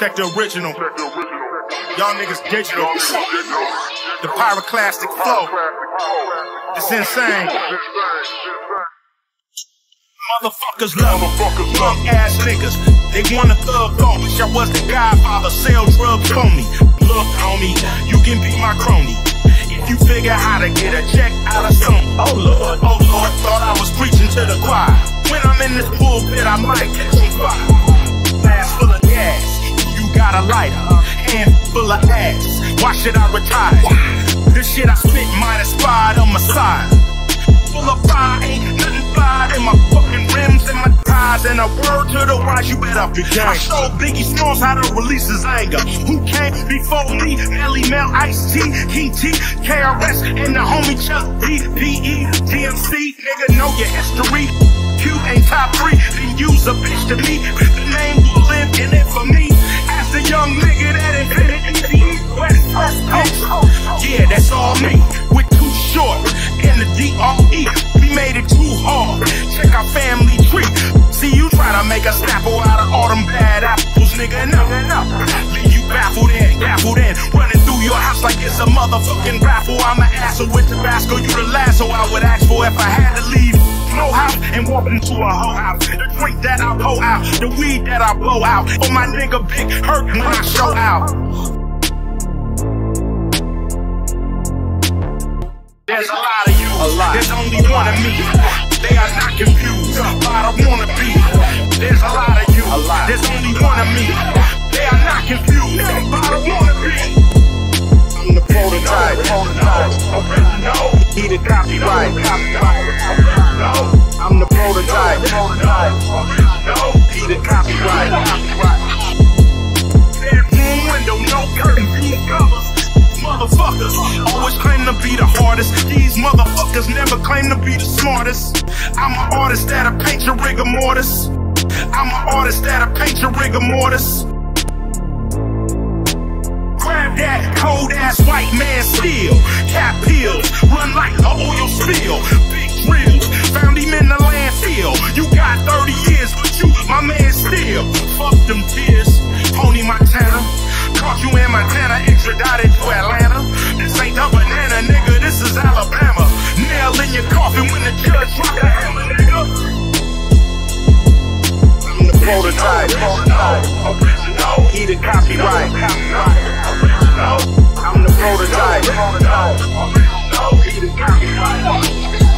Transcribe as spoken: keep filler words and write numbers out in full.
Check the original. Y'all niggas digital. The pyroclastic flow. It's insane. Motherfuckers love young ass niggas. They wanna thug on. Wish I was the godfather. Sell drugs for me. Look, homie, you can be my crony. If you figure how to get a check out of some. Oh Lord, oh Lord, thought I was preaching to the choir. When I'm in this pulpit, I might catch some fire. Glass full of gas, you got a lighter. Hand full of ass, why should I retire? This shit I spit might inspire the Messiah. Full of fire, ain't nothing fire in my fucking rims and my ties. And a word to the wise, you better be gang. I showed Biggie Smalls how to release his anger. Who came before me? Melly Mel, Ice-T, King T, K R S, and the homie Chuck D, P E, T M C. Nigga, know your history. Q ain't top three, then use a bitch to me. The name will live in it for me. As the young nigga that invented the West Coast. Yeah, that's all me. With Too Short and the D R E. We made it too hard. Check our family tree. See you try to make a snapple out of all them bad apples, nigga. No, no. Leave you baffled and baffled and running through your house like it's a motherfucking raffle. I'm an asshole with Tabasco. You the last, so I would ask for if I had to leave. No house and walk into a whole house. The drink that I pour out, the weed that I blow out. Oh my nigga Big hurt when I show out. There's a lot of you, a lot. There's only one of me. They are not confused, but I wanna be. There's a lot of you, a lot. There's only one of me. They are not confused, but I wanna be. I'm the prototype, prototype. Original. He the copyright, copyright. I'm the prototype, prototype. He the copyright, copyright. Bedroom window, no curtain, blue covers. Motherfuckers always claim to be the hardest. These motherfuckers never claim to be the smartest. I'm an artist that'll paint your rigor mortis. I'm an artist that'll paint your rigor mortis. Grab that cold ass white man steel. Cap pills, run like the oil spill. Big drills, found him in the landfill. You got thirty years, but you, my man, still. Fuck them tears, Pony Montana. Caught you in Montana, extradited to Atlanta. This ain't the banana, nigga, this is Alabama. Nail in your coffin when the judge drop the hammer, nigga. I'm the prototype, prototype. Original. He the copyright, copyright. Original. I'm the prototype, prototype. Original. He the copyright.